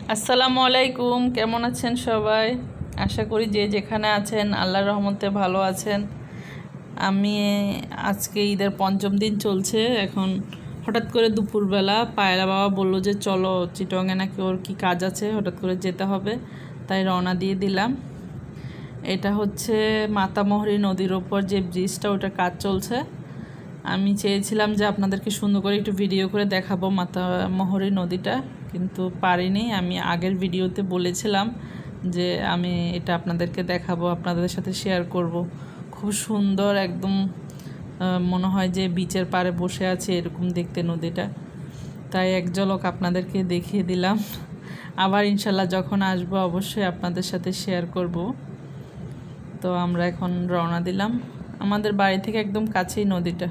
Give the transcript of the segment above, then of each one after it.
আসসালামু আলাইকুম, কেমন আছেন সবাই? আশা করি যে যেখানে আছেন আল্লাহর রহমতে ভালো আছেন। আমি আজকে ঈদের পঞ্চম দিন চলছে। এখন হঠাৎ করে দুপুরবেলা পায়রা বাবা বললো যে চলো চিটংয়ে নাকি ওর কী কাজ আছে, হঠাৎ করে যেতে হবে, তাই রওনা দিয়ে দিলাম। এটা হচ্ছে মাতামহরী নদীর ওপর যে ব্রিজটা, ওটার কাজ চলছে। আমি চেয়েছিলাম যে আপনাদেরকে সুন্দর করে একটু ভিডিও করে দেখাবো মাতামহরী নদীটা, কিন্তু পারিনি। আমি আগের ভিডিওতে বলেছিলাম যে আমি এটা আপনাদেরকে দেখাবো, আপনাদের সাথে শেয়ার করব। খুব সুন্দর, একদম মনে হয় যে বিচের পাড়ে বসে আছে এরকম দেখতে নদীটা, তাই এক ঝলক আপনাদেরকে দেখিয়ে দিলাম। আবার ইনশাল্লাহ যখন আসবো অবশ্যই আপনাদের সাথে শেয়ার করব। তো আমরা এখন রওনা দিলাম, আমাদের বাড়ি থেকে একদম কাছেই নদীটা।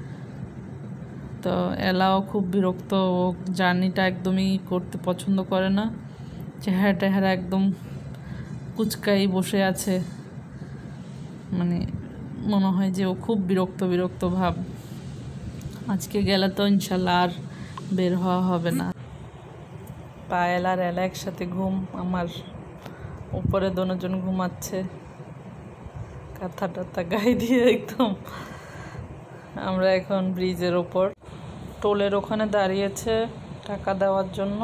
তো এলাও খুব বিরক্ত, ও জার্নিটা একদমই করতে পছন্দ করে না। চেহারা টেহারা একদম কুচকাই বসে আছে, মানে মনে হয় যে ও খুব বিরক্ত বিরক্ত ভাব। আজকে গেলে তো ইনশাল্লাহ আর বের হওয়া হবে না। পায়েল আর এলা একসাথে ঘুম, আমার উপরে দুজন ঘুমাচ্ছে কাঁথা টাথা গায়ে দিয়ে একদম। আমরা এখন ব্রিজের ওপর টোলের ওখানে দাঁড়িয়েছে টাকা দেওয়ার জন্য।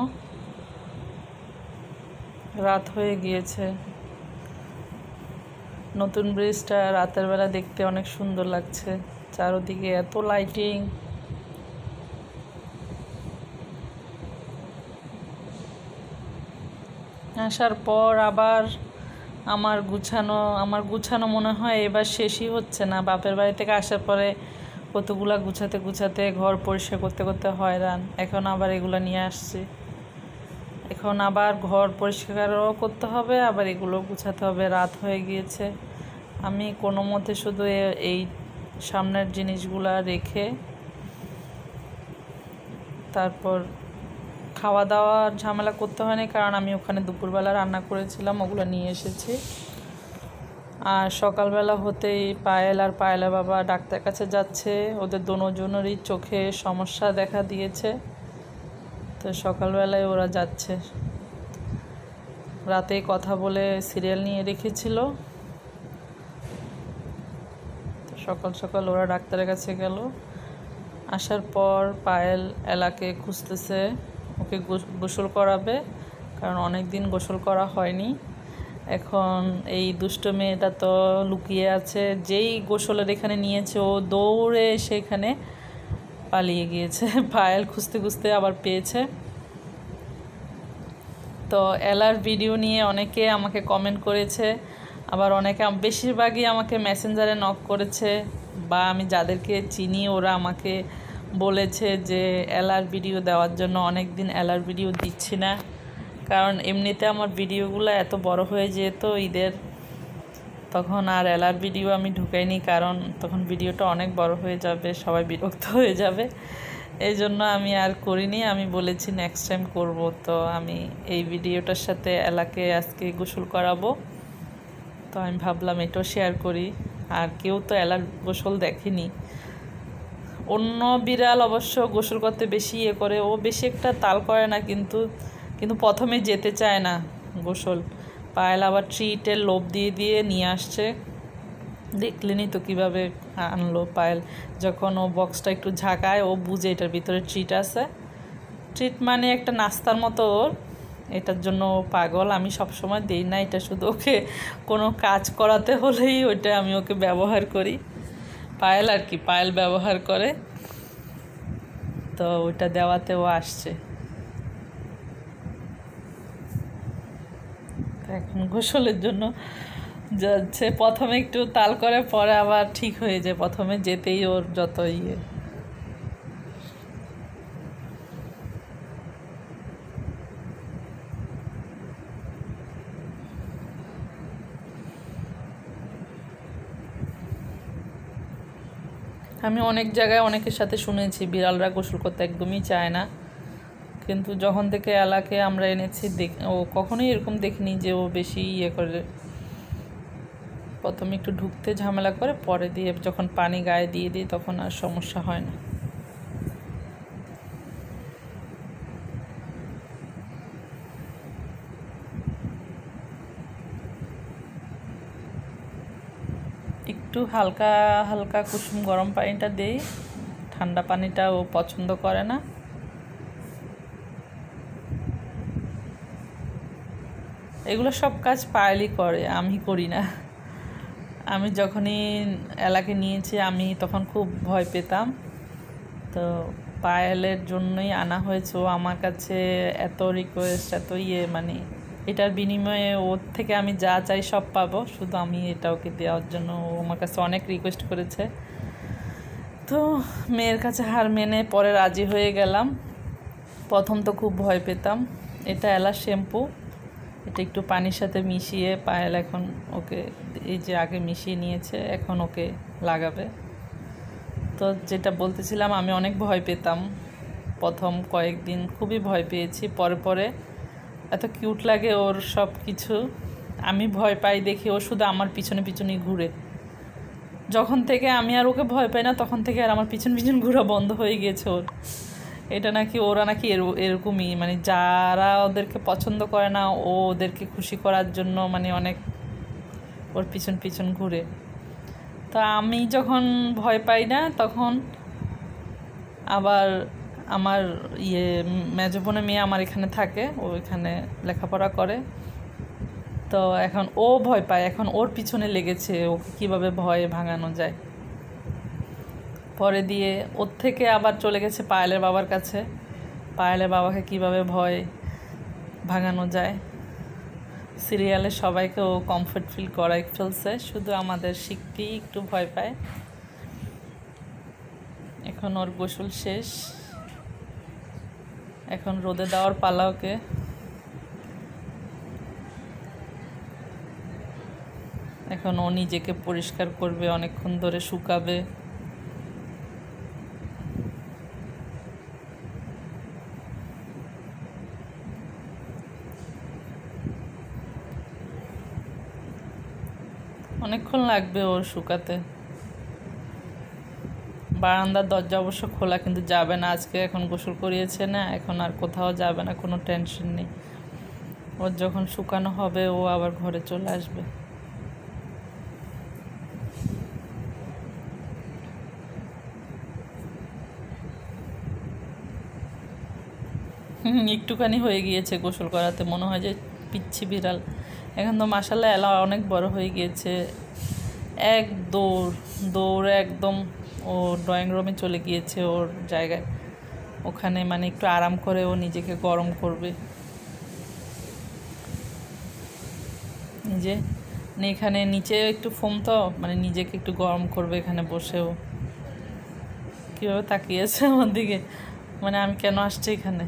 রাত হয়ে গিয়েছে। নতুন ব্রিজটা রাতের বেলা দেখতে অনেক সুন্দর লাগছে, চারদিকে এত লাইটিং। আসার পর আবার আমার গুছানো মনে হয় এবার শেষই হচ্ছে না। বাপের বাড়ি থেকে আসার পরে কতগুলা গুছাতে গুছাতে ঘর পরিষ্কার করতে করতে হয়রান। এখন আবার এগুলো নিয়ে আসছি, এখন আবার ঘর পরিষ্কারও করতে হবে, আবার এগুলো গুছাতে হবে। রাত হয়ে গিয়েছে। আমি কোনো মতে শুধু এই সামনের জিনিসগুলা রেখে তারপর খাওয়া দাওয়ার ঝামেলা করতে হয়নি, কারণ আমি ওখানে দুপুরবেলা রান্না করেছিলাম, ওগুলো নিয়ে এসেছি। আর সকালবেলা হতেই পায়েল আর পায়েলা বাবা ডাক্তার কাছে যাচ্ছে, ওদের দুজনেরই চোখে সমস্যা দেখা দিয়েছে। তো সকালবেলায় ওরা যাচ্ছে। রাতে কথা বলে সিরিয়াল নিয়ে রেখেছিল, তো সকাল সকাল ওরা ডাক্তারের কাছে গেল। আসার পর পায়েল এলাকে খুঁজতেছে, ওকে গোসল করাবে, কারণ অনেক দিন গোসল করা হয়নি। এখন এই দুষ্ট মেয়েটা তো লুকিয়ে আছে, যেই গোসলের এখানে নিয়েছে ও দৌড়ে সেখানে পালিয়ে গিয়েছে। পায়েল খুঁজতে খুঁজতে আবার পেয়েছে। তো এলার ভিডিও নিয়ে অনেকে আমাকে কমেন্ট করেছে, আবার অনেকে বেশিরভাগই আমাকে মেসেঞ্জারে নক করেছে, বা আমি যাদেরকে চিনি ওরা আমাকে বলেছে যে এলার ভিডিও দেওয়ার জন্য। অনেক দিন এলার ভিডিও দিচ্ছি না, কারণ এমনিতে আমার ভিডিওগুলো এত বড় হয়ে যেত ঈদের, তখন আর এলার ভিডিও আমি ঢুকাইনি, কারণ তখন ভিডিওটা অনেক বড় হয়ে যাবে, সবাই বিরক্ত হয়ে যাবে। এই জন্য আমি আর করিনি। আমি বলেছি নেক্সট টাইম করব। তো আমি এই ভিডিওটার সাথে এলাকে আজকে গোসল করাবো, তো আমি ভাবলাম এটাও শেয়ার করি। আর কেউ তো এলার গোসল দেখেনি। অন্য বিড়াল অবশ্য গোসল করতে বেশি করে, ও বেশি একটা তাল করে না, কিন্তু প্রথমে যেতে চায় না গোসল। পায়েল আবার ট্রিটের লোভ দিয়ে দিয়ে নিয়ে আসছে, দেখলেনি তো কীভাবে আনলো। পায়েল যখন ও বক্সটা একটু ঝাঁকায়, ও বুঝে এটার ভিতরে ট্রিট আছে। ট্রিট মানে একটা নাস্তার মতো ওর, এটার জন্য ও পাগল। আমি সবসময় দিই না, এটা শুধু ওকে কোনো কাজ করাতে হলেই ওইটা আমি ওকে ব্যবহার করি। পায়েল আর কি, পায়েল ব্যবহার করে, তো ওইটা দেওয়াতে ও আসছে। এখন গোসলের জন্য যাচ্ছে। প্রথমে একটু তাল করে, পরে আবার ঠিক হয়ে যায়। প্রথমে যেতেই ওর যত ইয়ে। আমি অনেক জায়গায় অনেকের সাথে শুনেছি বিড়ালরা গোসল করতে একদমই চায় না, কিন্তু যখন থেকে এলাকে আমরা এনেছি ও কখনোই এরকম দেখিনি যে ও বেশি ইয়ে করে। প্রথমে একটু ঢুকতে ঝামেলা করে, পরে দিয়ে যখন পানি গায়ে দিয়ে দিই তখন আর সমস্যা হয় না। একটু হালকা হালকা কুসুম গরম পানিটা দেই, ঠান্ডা পানিটা ও পছন্দ করে না। এগুলো সব কাজ পায়েলই করে, আমি করি না। আমি যখনই এলাকে নিয়েছি আমি তখন খুব ভয় পেতাম, তো পায়েলের জন্যই আনা হয়েছে। ও আমার কাছে এত রিকোয়েস্ট, এত মানে এটার বিনিময়ে ওর থেকে আমি যা চাই সব পাবো, শুধু আমি এটা ওকে দেওয়ার জন্য ও আমার কাছে অনেক রিকোয়েস্ট করেছে। তো মেয়ের কাছে হার মেনে পরে রাজি হয়ে গেলাম। প্রথম তো খুব ভয় পেতাম। এটা এলাচ শ্যাম্পু, এটা একটু পানির সাথে মিশিয়ে পায়েল এখন ওকে, এই যে আগে মিশিয়ে নিয়েছে, এখন ওকে লাগাবে। তো যেটা বলতেছিলাম, আমি অনেক ভয় পেতাম প্রথম কয়েকদিন, খুবই ভয় পেয়েছি। পরে পরে এত কিউট লাগে ওর সব কিছু। আমি ভয় পাই দেখে ও শুধু আমার পিছনে পিছনেই ঘুরে। যখন থেকে আমি আর ওকে ভয় পাই না, তখন থেকে আর আমার পিছন পিছন ঘোরা বন্ধ হয়ে গিয়েছে ওর। এটা নাকি ওরা নাকি এরকমই, মানে যারা ওদেরকে পছন্দ করে না ও ওদেরকে খুশি করার জন্য মানে অনেক ওর পিছন পিছন ঘুরে। তো আমি যখন ভয় পাই না, তখন আবার আমার মেজো বোনের মেয়ে আমার এখানে থাকে, ও এখানে লেখাপড়া করে। তো এখন ও ভয় পায়, এখন ওর পিছনে লেগেছে ওকে কীভাবে ভয় ভাঙানো যায়। পরে দিয়ে ওর থেকে আবার চলে গেছে পায়েলের বাবার কাছে, পায়েলের বাবাকে কিভাবে ভয় ভাঙানো যায়। সিরিয়ালে সবাইকে ও কমফর্ট ফিল করাই ফেলছে, শুধু আমাদের শিখতেই একটু ভয় পায়। এখন ওর গোসল শেষ, এখন রোদে দেওয়ার পালা ওকে। এখন ও নিজেকে পরিষ্কার করবে, অনেকক্ষণ ধরে শুকাবে। অনেকক্ষণ লাগবে ওর শুকাতে। বারান্দার দরজা অবশ্য খোলা, কিন্তু যাবে না আজকে, এখন গোসল করিয়েছে না, এখন আর কোথাও যাবে না, কোনো টেনশন নেই। ওর যখন শুকানো হবে ও আবার ঘরে চলে আসবে। একটুখানি হয়ে গিয়েছে গোসল করাতে, মনে হয় যে পিচ্ছি বিড়াল। এখন তো মাশাআল্লাহ এলা অনেক বড় হয়ে গিয়েছে। এক দৌড়ে একদম ও ড্রয়িং রুমে চলে গিয়েছে, ওর জায়গায়। ওখানে মানে একটু আরাম করে ও নিজেকে গরম করবে। নিজে এখানে নিচে একটু ফোম, তো মানে নিজেকে একটু গরম করবে এখানে বসেও। কীভাবে তাকিয়েছে আমার দিকে, মানে আমি কেন আসছি এখানে।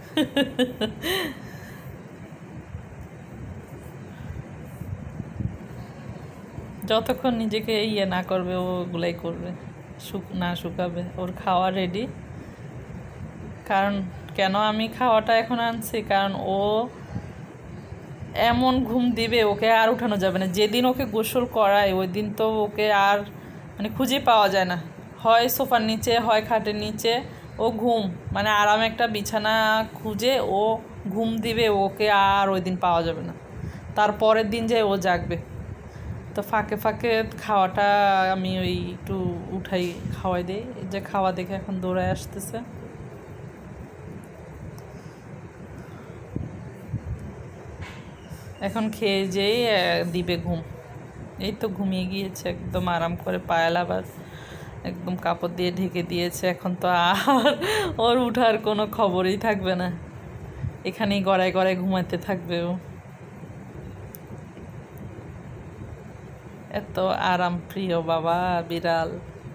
যতক্ষণ নিজেকে না করবে ওগুলাই করবে, না শুকাবে। ওর খাওয়া রেডি। কারণ কেন আমি খাওয়াটা এখন আনছি, কারণ ও এমন ঘুম দিবে ওকে আর উঠানো যাবে না। যেদিন ওকে গোসল করায় ওই দিন তো ওকে আর মানে খুঁজে পাওয়া যায় না, হয় সোফার নিচে হয় খাটের নিচে। ও ঘুম মানে আরাম একটা বিছানা খুঁজে ও ঘুম দিবে, ওকে আর ওই দিন পাওয়া যাবে না। তারপরের দিন যে ও জাগবে। তো ফাঁকে ফাঁকে খাওয়াটা আমি ওই একটু উঠাই, খাওয়াই দিই। যে খাওয়া দেখে এখন দৌড়ায় আসতেছে। এখন খেয়ে যেই দিবে ঘুম। এই তো ঘুমিয়ে গিয়েছে একদম আরাম করে। পায়েল আবার একদম কাপড় দিয়ে ঢেকে দিয়েছে। এখন তো আর ওর উঠার কোনো খবরই থাকবে না, এখানেই গড়ায় গড়ায় ঘুমাতে থাকবে ও। এত আরাম প্রিয় বাবা বিড়াল।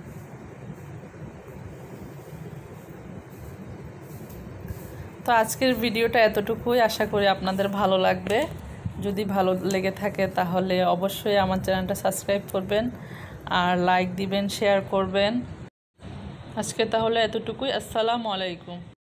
তো আজকের ভিডিওটা এতটুকুই, আশা করি আপনাদের ভালো লাগবে। যদি ভালো লেগে থাকে তাহলে অবশ্যই আমার চ্যানেলটা সাবস্ক্রাইব করবেন, আর লাইক দিবেন, শেয়ার করবেন। আজকে তাহলে এতটুকুই। আসসালামু আলাইকুম।